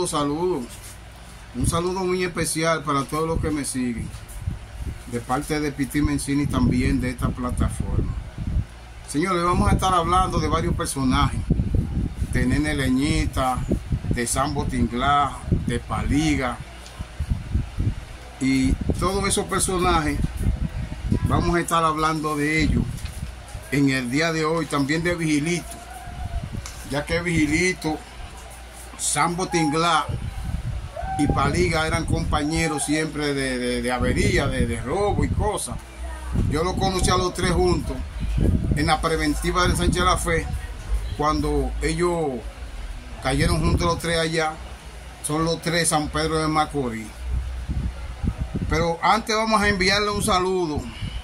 saludos. Un saludo muy especial para todos los que me siguen. De parte de Piti Mencini también de esta plataforma. Señores, vamos a estar hablando de varios personajes. De Nene Leñita, de Sambo Tinglá, de Paliga. Y todos esos personajes, vamos a estar hablando de ellos en el día de hoy. También de Vigilito. Ya que Vigilito, Sambo Tinglá y Paliga eran compañeros siempre de avería, de robo y cosas. Yo los conocí a los tres juntos en la preventiva del Sánchez La Fe, cuando ellos cayeron juntos los tres allá. Son los tres San Pedro de Macorís. Pero antes vamos a enviarle un saludo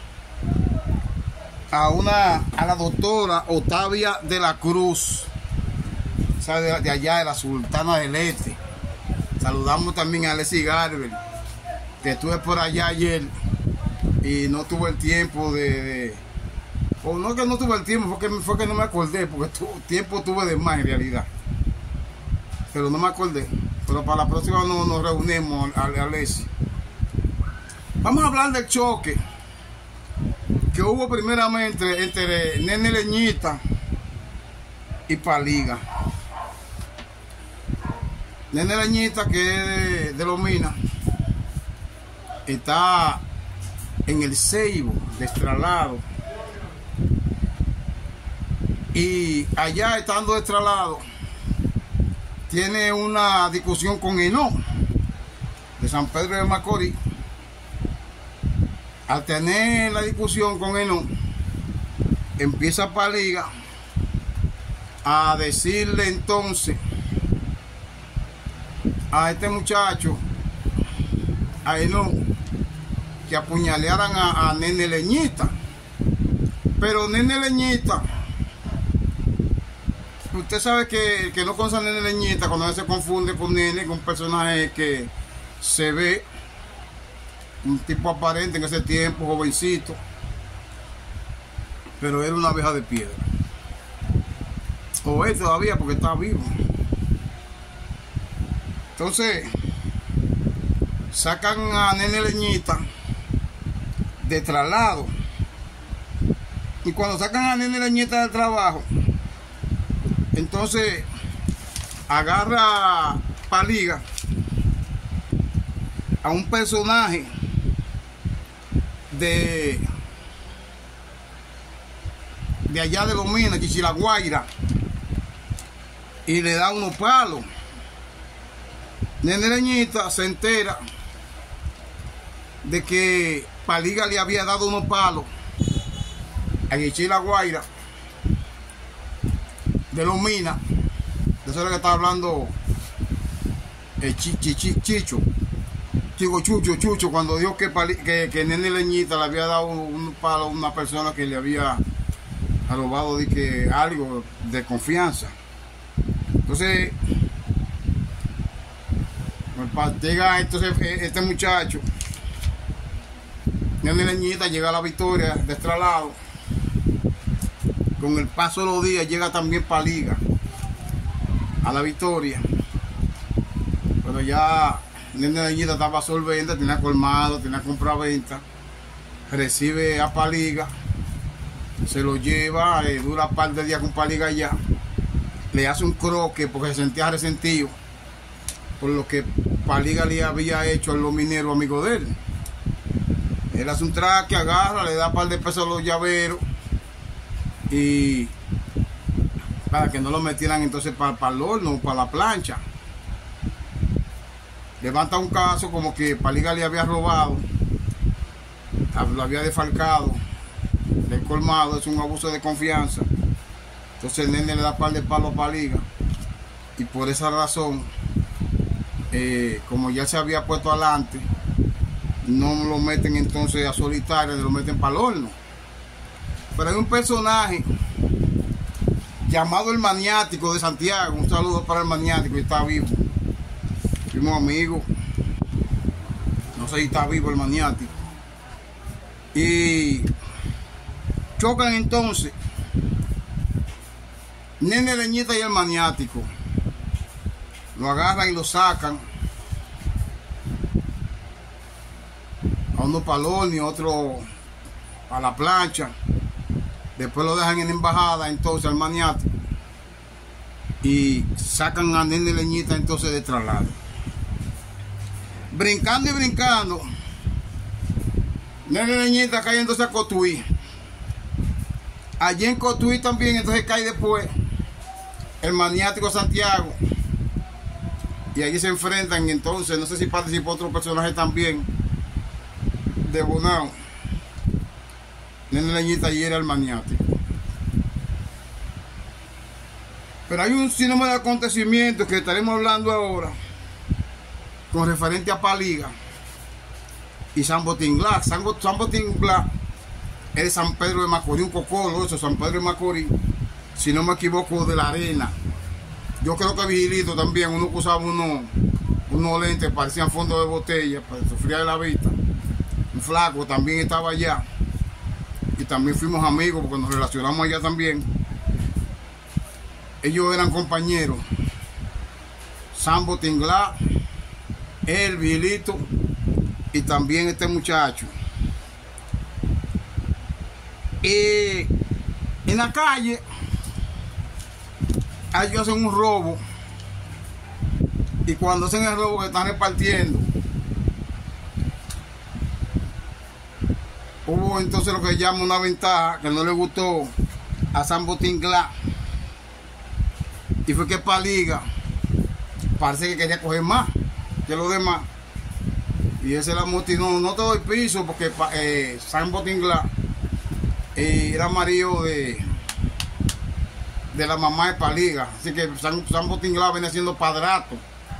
a la doctora Otavia de la Cruz, de allá de la Sultana del Este. Saludamos también a Alessi Garber, que estuve por allá ayer y no tuve el tiempo o no que no tuve el tiempo, fue que no me acordé, porque tiempo tuve de más en realidad, pero no me acordé. Pero para la próxima nos reunimos, Alessi. Vamos a hablar del choque que hubo primeramente entre Nene Leñita y Paliga. Nene Leñita, que es de Los Minas, está en el Ceibo de Estralado, y allá estando de Estralado tiene una discusión con Henó de San Pedro de Macorís. Al tener la discusión con Henó, empieza Paliga a decirle entonces a este muchacho, a Henó, que apuñalearan a Nene Leñita. Pero Nene Leñita, usted sabe que no conoce a Nene Leñita cuando se confunde con Nene, con un personaje que se ve un tipo aparente en ese tiempo, jovencito, pero era una abeja de piedra. O es todavía, porque está vivo. Entonces sacan a Nene Leñita de traslado, y cuando sacan a Nene Leñita del trabajo, entonces agarra Paliga a un personaje de allá de Los Minas, Chichilaguaira, y le da unos palos. Nene Leñita se entera de que Paliga le había dado unos palos a Chichilaguaira de Los Minas. De eso es lo que está hablando Chucho, cuando dijo que Nene Leñita le había dado un palo a una persona que le había robado algo de confianza. Entonces llega este muchacho, Nene Leñita, llega a La Victoria de Estralado. Con el paso de los días llega también Paliga a La Victoria, pero ya Nene Leñita estaba solvente, tenía colmado, tenía compraventa. Recibe a Paliga, se lo lleva, dura un par de días con Paliga allá, le hace un croque porque se sentía resentido por lo que Paliga le había hecho a los mineros amigos de él. Él hace un traque, agarra, le da un par de pesos a los llaveros, y para que no lo metieran entonces para el horno, para la plancha. Levanta un caso como que Paliga le había robado, lo había defalcado del colmado. Es un abuso de confianza. Entonces el nene le da un par de palos a Paliga, y por esa razón, como ya se había puesto adelante, no lo meten entonces a solitario, lo meten para el horno. Pero hay un personaje llamado el Maniático de Santiago. Un saludo para el Maniático, que está vivo. Fuimos amigos. No sé si está vivo el Maniático. Y chocan entonces Nene Leñita y el Maniático. lo agarran y lo sacan a uno para el horno y otro a la plancha. Después lo dejan en la embajada entonces al maniático y sacan a Nene Leñita entonces de traslado. Brincando y brincando, Nene Leñita cayéndose a Cotuí. Allí en Cotuí también entonces cae después el maniático Santiago. Y allí se enfrentan y entonces no sé si participó otro personaje también de Bonao. Nene Leñita allí era el maniático. Pero hay un sinnúmero de acontecimientos que estaremos hablando ahora con referente a Paliga y Sambo Tinglá. Sambo Tinglá es de San Pedro de Macorís, un cocolo, eso, San Pedro de Macorís, si no me equivoco, de La Arena. Yo creo que Vigilito también, uno que usaba unos lentes, parecían fondo de botella, para sufrir de la vista. Un flaco también estaba allá. Y también fuimos amigos porque nos relacionamos allá también. Ellos eran compañeros. Sambo Tinglá, el Vigilito y también este muchacho. En la calle ellos hacen un robo y cuando hacen el robo que están repartiendo, hubo entonces lo que llama una ventaja que no le gustó a Sambo Tinglá, y fue que Paliga parece que quería coger más que los demás, y ese la motivó: no te doy piso, porque Sambo Tinglá era marido de la mamá de Paliga, así que Sambo Tinglá viene siendo padrato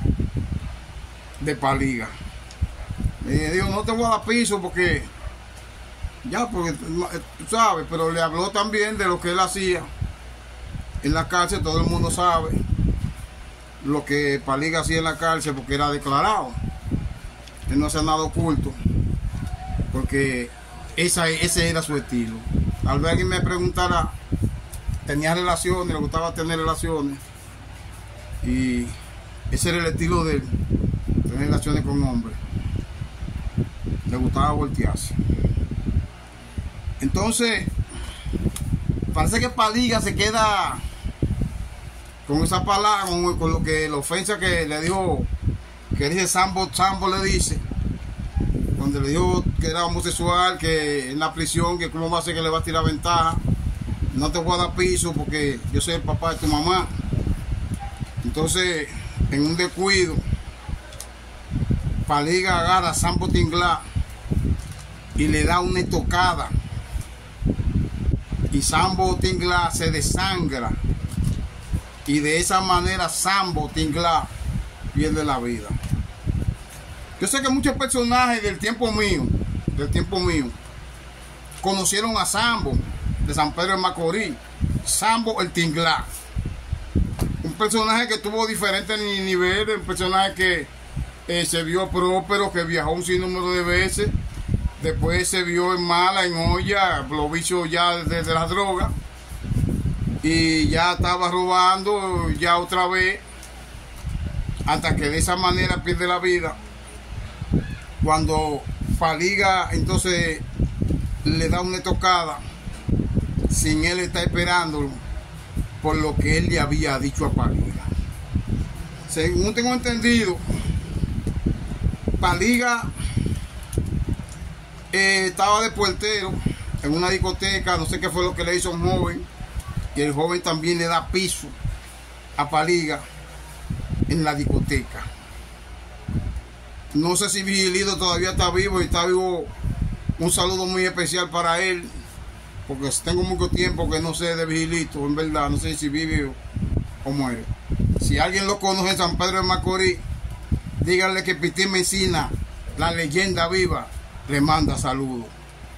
de Paliga. Le dijo: no te voy a dar piso porque porque tú sabes, pero le habló también de lo que él hacía en la cárcel. Todo el mundo sabe lo que Paliga hacía en la cárcel porque era declarado. Él no se ha nada oculto porque ese era su estilo. Tal vez alguien me preguntara, tenía relaciones, le gustaba tener relaciones, y ese era el estilo de él, tener relaciones con hombres. Le gustaba voltearse. Entonces parece que Paliga se queda con esa palabra, con lo que la ofensa que le dijo, que dice Sambo le dice, donde le dijo que era homosexual, que en la prisión, que cómo va a ser que le va a tirar ventaja, no te voy a dar piso porque yo soy el papá de tu mamá. Entonces, en un descuido, Paliga agarra a Sambo Tinglá y le da una estocada, y Sambo Tinglá se desangra, y de esa manera Sambo Tinglá pierde la vida. Yo sé que muchos personajes del tiempo mío, conocieron a Sambo de San Pedro de Macorís, Sambo el Tinglá, un personaje que tuvo diferentes niveles, un personaje que se vio próspero, que viajó un sinnúmero de veces, después se vio en mala, en olla, lo vicio ya desde las drogas, y ya estaba robando ya otra vez, hasta que de esa manera pierde la vida. Cuando Paliga entonces le da una estocada, sin él estar esperándolo, por lo que él le había dicho a Paliga. Según tengo entendido, Paliga estaba de puertero en una discoteca, no sé qué fue lo que le hizo a un joven, y el joven también le da piso a Paliga en la discoteca. No sé si Vigilito todavía está vivo, y está vivo. Un saludo muy especial para él, porque tengo mucho tiempo que no sé de Vigilito, en verdad, no sé si vive o muere. Si alguien lo conoce en San Pedro de Macorís, díganle que Pitín Mesina, la leyenda viva, le manda saludos.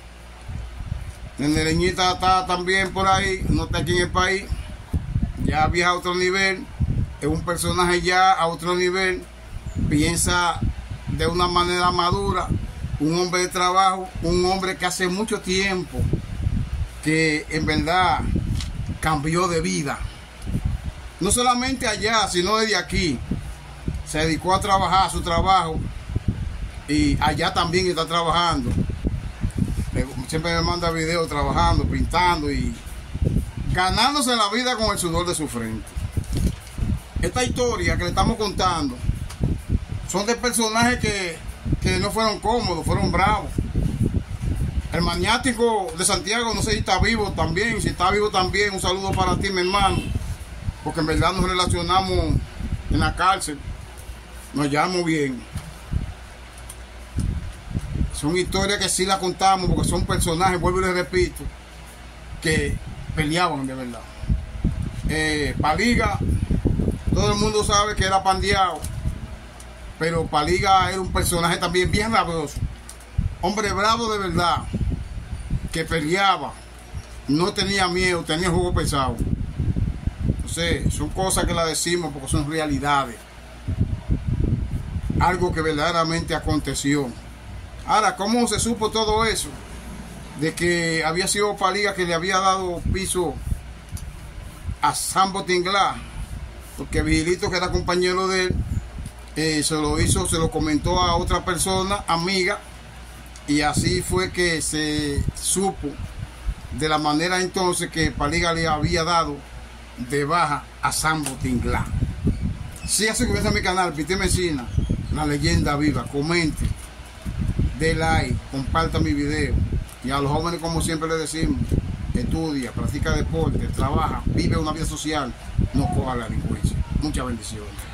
Nene Leñita está también por ahí, no está aquí en el país, ya viaja a otro nivel, es un personaje ya a otro nivel, piensa de una manera madura, un hombre de trabajo, un hombre que hace mucho tiempo que en verdad cambió de vida, no solamente allá, sino desde aquí. se dedicó a trabajar a su trabajo y allá también está trabajando. Siempre me manda videos trabajando, pintando y ganándose la vida con el sudor de su frente. Esta historia que le estamos contando son de personajes que no fueron cómodos, fueron bravos. El maniático de Santiago, no sé si está vivo también. Si está vivo también, un saludo para ti, mi hermano, porque en verdad nos relacionamos en la cárcel, nos llevamos bien. Son historias que sí las contamos porque son personajes, vuelvo y les repito, que peleaban de verdad. Paliga, todo el mundo sabe que era pandeado, pero Paliga era un personaje también bien rabioso, hombre bravo de verdad, que peleaba, no tenía miedo, tenía juego pesado. Entonces, son cosas que las decimos porque son realidades, algo que verdaderamente aconteció. Ahora, ¿cómo se supo todo eso? De que había sido Paliga que le había dado piso a Sambo Tinglá, porque Vigilito, que era compañero de él, se lo comentó a otra persona, amiga, y así fue que se supo de la manera entonces que Paliga le había dado de baja a Sambo Tinglá. Si hace que a mi canal, Piti Mesina, la leyenda viva, comente, dé like, comparta mi video. Y a los jóvenes, como siempre les decimos, estudia, practica deporte, trabaja, vive una vida social, no coja la delincuencia. Muchas bendiciones.